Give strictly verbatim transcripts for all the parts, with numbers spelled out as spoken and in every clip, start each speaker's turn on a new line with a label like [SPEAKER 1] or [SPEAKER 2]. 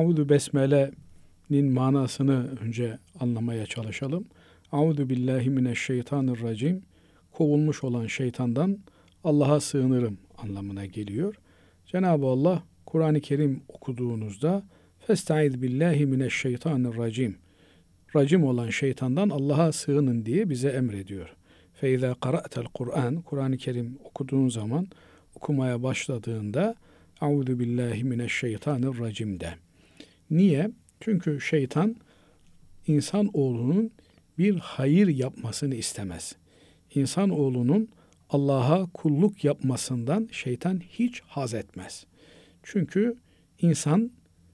[SPEAKER 1] Audu Besmele'nin manasını önce anlamaya çalışalım. Audu billahi mineşşeytanirracim. Kovulmuş olan şeytandan Allah'a sığınırım anlamına geliyor. Cenab-ı Allah Kur'an-ı Kerim okuduğunuzda Festaiz billahi mineşşeytanirracim. Racim olan şeytandan Allah'a sığının diye bize emrediyor. Feiza qara'tel Kur'an, Kur'an-ı Kerim okuduğun zaman, okumaya başladığında Auzu billahi mineşşeytanirracim de. Niye? Çünkü şeytan insan oğlunun bir hayır yapmasını istemez. İnsan oğlunun Allah'a kulluk yapmasından şeytan hiç haz etmez. Çünkü insan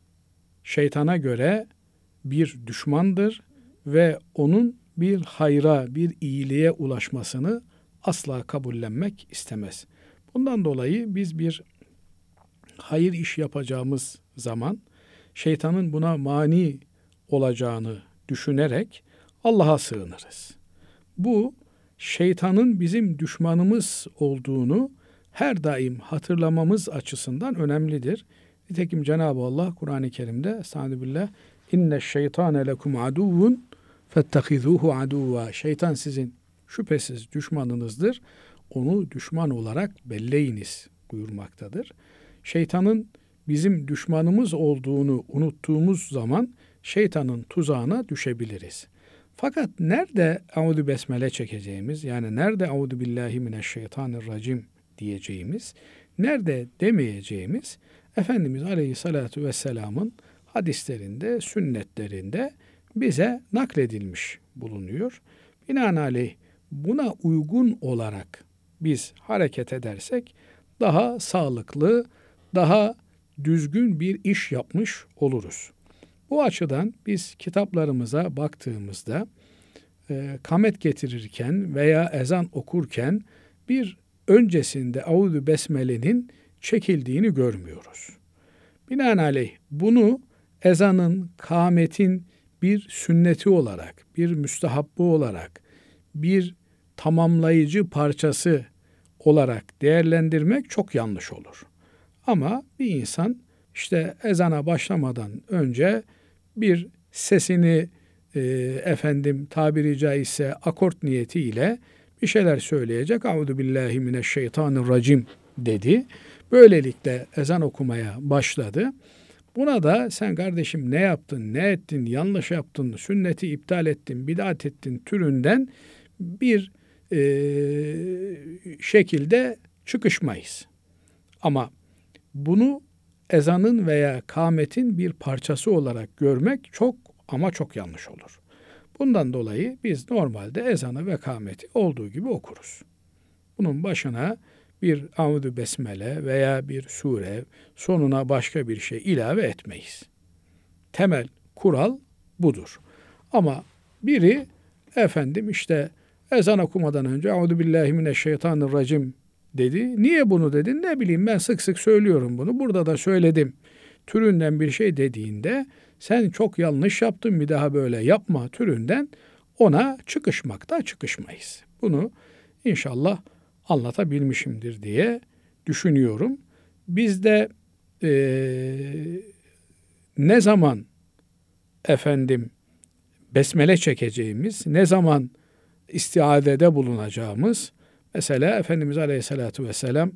[SPEAKER 1] şeytana göre bir düşmandır ve onun bir hayra, bir iyiliğe ulaşmasını asla kabullenmek istemez. Bundan dolayı biz bir hayır iş yapacağımız zaman şeytanın buna mani olacağını düşünerek Allah'a sığınırız. Bu şeytanın bizim düşmanımız olduğunu her daim hatırlamamız açısından önemlidir. Nitekim Cenab-ı Allah Kur'an-ı Kerim'de Estağfirullah inne şeytane lekum aduvun fettehizuhu aduva. Şeytan sizin şüphesiz düşmanınızdır. Onu düşman olarak belleyiniz buyurmaktadır. Şeytanın bizim düşmanımız olduğunu unuttuğumuz zaman şeytanın tuzağına düşebiliriz. Fakat nerede Audu Besmele çekeceğimiz, yani nerede Audu billahi mineşşeytanirracim diyeceğimiz, nerede demeyeceğimiz Efendimiz Aleyhisselatü Vesselam'ın hadislerinde, sünnetlerinde bize nakledilmiş bulunuyor. Binaenaleyh buna uygun olarak biz hareket edersek daha sağlıklı, daha düzgün bir iş yapmış oluruz. Bu açıdan biz kitaplarımıza baktığımızda e, kamet getirirken veya ezan okurken bir öncesinde Audu Besmele'nin çekildiğini görmüyoruz. Binaenaleyh bunu ezanın, kâmetin bir sünneti olarak, bir müstehabbı olarak, bir tamamlayıcı parçası olarak değerlendirmek çok yanlış olur. Ama bir insan işte ezana başlamadan önce bir sesini e, efendim tabiri caizse akort niyetiyle bir şeyler söyleyecek. Auzu billahi mineşşeytanirracim dedi. Böylelikle ezan okumaya başladı. Buna da sen kardeşim ne yaptın, ne ettin, yanlış yaptın, sünneti iptal ettin, bid'at ettin türünden bir e, şekilde çıkışmayız. Ama bunu ezanın veya kâmetin bir parçası olarak görmek çok ama çok yanlış olur. Bundan dolayı biz normalde ezanı ve kâmeti olduğu gibi okuruz. Bunun başına bir Audu Besmele veya bir sure, sonuna başka bir şey ilave etmeyiz. Temel kural budur. Ama biri efendim işte ezan okumadan önce Audu billahi mineşşeytanirracim dedi. Niye bunu dedin? Ne bileyim ben sık sık söylüyorum bunu. Burada da söyledim. Türünden bir şey dediğinde sen çok yanlış yaptın, bir daha böyle yapma türünden ona çıkışmakta çıkışmayız. Bunu inşallah anlatabilmişimdir diye düşünüyorum. Bizde e, ne zaman efendim besmele çekeceğimiz, ne zaman istiadede bulunacağımız, mesela Efendimiz Aleyhisselatü Vesselam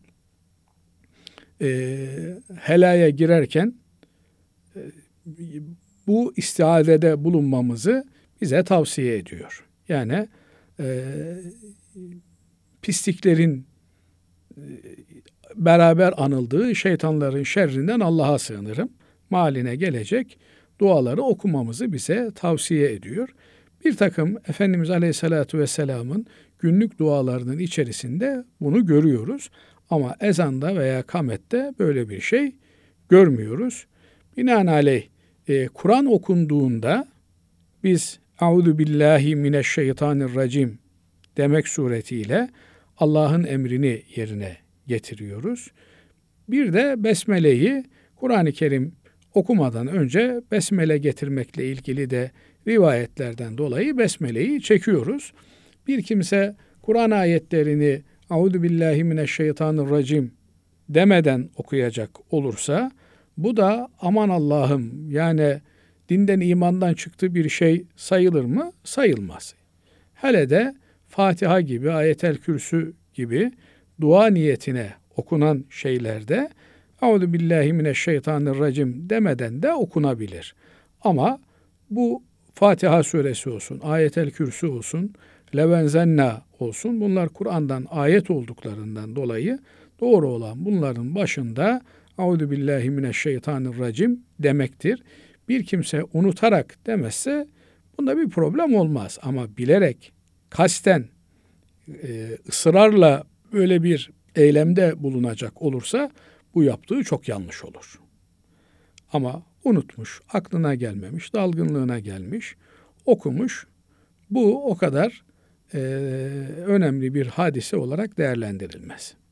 [SPEAKER 1] e, helaya girerken e, bu istiadede bulunmamızı bize tavsiye ediyor. Yani e, pisliklerin e, beraber anıldığı şeytanların şerrinden Allah'a sığınırım maline gelecek duaları okumamızı bize tavsiye ediyor. Bir takım Efendimiz Aleyhisselatü Vesselam'ın günlük dualarının içerisinde bunu görüyoruz. Ama ezanda veya kamette böyle bir şey görmüyoruz. Binaenaleyh e, Kur'an okunduğunda biz Auzu billahi mineşşeytanirracim demek suretiyle Allah'ın emrini yerine getiriyoruz. Bir de Besmele'yi Kur'an-ı Kerim okumadan önce Besmele getirmekle ilgili de rivayetlerden dolayı Besmele'yi çekiyoruz. Bir kimse Kur'an ayetlerini Auzu billahi mineşşeytanirracim demeden okuyacak olursa Bu da aman Allah'ım, yani dinden imandan çıktı bir şey sayılır mı? Sayılmaz. Hele de Fatiha gibi, Ayetel Kürsü gibi dua niyetine okunan şeylerde Euzu billahi mineşşeytanirracim demeden de okunabilir. Ama bu Fatiha suresi olsun, Ayetel Kürsü olsun, Levenzenna olsun, bunlar Kur'an'dan ayet olduklarından dolayı doğru olan bunların başında Euzu billahi mineşşeytanirracim demektir. Bir kimse unutarak demezse bunda bir problem olmaz. Ama bilerek, kasten, e, ısrarla böyle bir eylemde bulunacak olursa bu yaptığı çok yanlış olur. Ama unutmuş, aklına gelmemiş, dalgınlığına gelmiş, okumuş. Bu o kadar e, önemli bir hadise olarak değerlendirilmez.